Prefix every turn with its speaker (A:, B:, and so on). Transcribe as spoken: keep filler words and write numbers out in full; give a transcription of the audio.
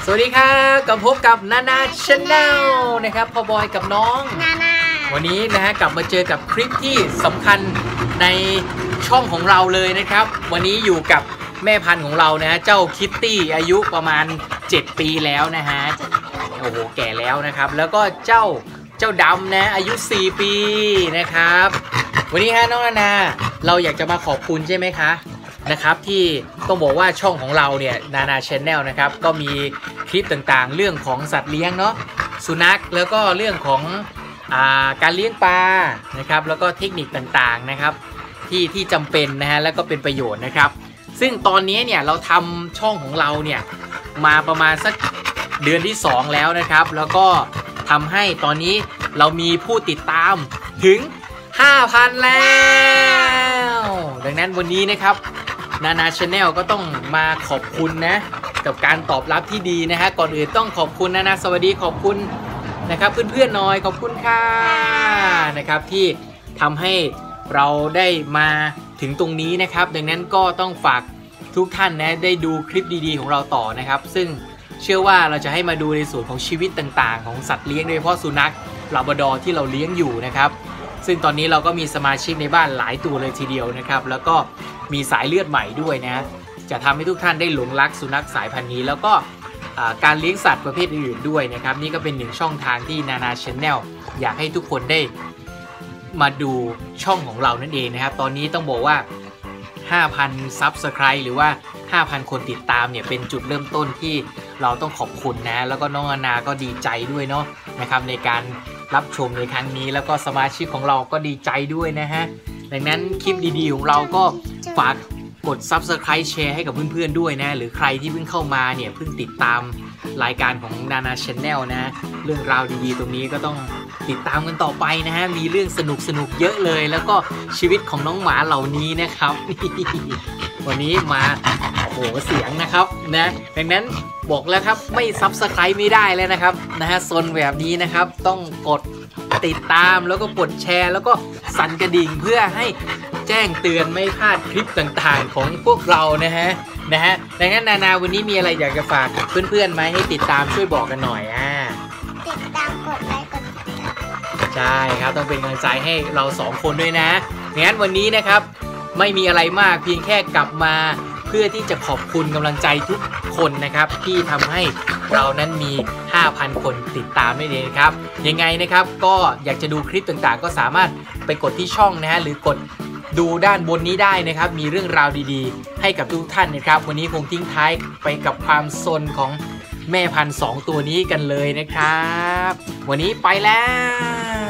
A: สวัสดีครับกับพบกับนานาชาแนลนะครับพ่อบอยกับน้องนานาวันนี้นะฮะกลับมาเจอกับคลิปที่สำคัญในช่องของเราเลยนะครับวันนี้อยู่กับแม่พันธุ์ของเรานะฮะเจ้าคิตตี้อายุประมาณเจ็ดปีแล้วนะฮะโอ้โหแก่แล้วนะครับแล้วก็เจ้าเจ้าดำนะอายุสี่ปีนะครับวันนี้ฮะน้องนานาเราอยากจะมาขอบคุณใช่ไหมคะนะครับที่ต้องบอกว่าช่องของเราเนี่ยนานาชาแนลนะครับก็มีคลิปต่างๆเรื่องของสัตว์เลี้ยงเนาะสุนัขแล้วก็เรื่องของอ่าการเลี้ยงปลานะครับแล้วก็เทคนิคต่างๆนะครับที่ที่จำเป็นนะฮะแล้วก็เป็นประโยชน์นะครับซึ่งตอนนี้เนี่ยเราทำช่องของเราเนี่ยมาประมาณสักเดือนที่สองแล้วนะครับแล้วก็ทำให้ตอนนี้เรามีผู้ติดตามถึง ห้าพัน แล้วดังนั้นวันนี้นะครับนานาชาแนลก็ต้องมาขอบคุณนะกับการตอบรับที่ดีนะฮะก่อนอื่นต้องขอบคุณนานาสวัสดีขอบคุณนะครับเพื่อนๆหน่อยขอบคุณค่ะนะครับที่ทำให้เราได้มาถึงตรงนี้นะครับดังนั้นก็ต้องฝากทุกท่านนะได้ดูคลิปดีๆของเราต่อนะครับซึ่งเชื่อว่าเราจะให้มาดูในส่วนของชีวิตต่างๆของสัตว์เลี้ยงโดยเฉพาะสุนัขลาบราดอร์ที่เราเลี้ยงอยู่นะครับซึ่งตอนนี้เราก็มีสมาชิกในบ้านหลายตัวเลยทีเดียวนะครับแล้วก็มีสายเลือดใหม่ด้วยนะจะทำให้ทุกท่านได้หลงรักสุนัขสายพันธุ์นี้แล้วก็การเลี้ยงสัตว์ประเภทอื่นๆด้วยนะครับนี่ก็เป็นหนึ่งช่องทางที่นานาชาแนลอยากให้ทุกคนได้มาดูช่องของเรานั่นเองนะครับตอนนี้ต้องบอกว่า ห้าพัน ซับสไครบ์ หรือว่า ห้าพัน คนติดตามเนี่ยเป็นจุดเริ่มต้นที่เราต้องขอบคุณนะแล้วก็น้องนานาก็ดีใจด้วยเนาะนะครับในการรับชมในครั้งนี้แล้วก็สมาชิกของเราก็ดีใจด้วยนะฮะดังนั้นคลิปดีๆของเราก็ฝากกด ซับสไครบ์ แชร์ให้กับเพื่อนๆด้วยนะหรือใครที่เพิ่งเข้ามาเนี่ยเพิ่งติดตามรายการของนานาชาแนลนะเรื่องราวดีๆตรงนี้ก็ต้องติดตามกันต่อไปนะฮะมีเรื่องสนุกๆเยอะเลยแล้วก็ชีวิตของน้องหมาเหล่านี้นะครับวันนี้มาโอ้โหเสียงนะครับนะดังนั้นบอกแล้วครับไม่ ซับสไครบ์ ไม่ได้แล้วนะครับนะฮะโซนแบบนี้นะครับต้องกดติดตามแล้วก็กดแชร์แล้วก็สั่นกระดิ่งเพื่อให้แจ้งเตือนไม่พลาดคลิปต่างๆของพวกเรานะฮะนะฮะดังนั้นนานาวันนี้มีอะไรอยากจะฝากเพื่อนๆไหมให้ติดตามช่วยบอกกันหน่อยอ่า
B: ติดตามกดไลค์กดติดตาม
A: ใช่ครับต้องเป็นกำลังใจให้เราสองคนด้วยนะงั้นวันนี้นะครับไม่มีอะไรมากเพียงแค่กลับมาเพื่อที่จะขอบคุณกำลังใจทุกคนนะครับที่ทำให้เรานั้นมี ห้าพัน คนติดตามได้เลยครับยังไงนะครับก็อยากจะดูคลิปต่างๆก็สามารถไปกดที่ช่องนะฮะหรือกดดูด้านบนนี้ได้นะครับมีเรื่องราวดีๆให้กับทุกท่านนะครับวันนี้คงทิ้งท้ายไปกับความซนของแม่พันธุ์สองตัวนี้กันเลยนะครับวันนี้ไปแล้ว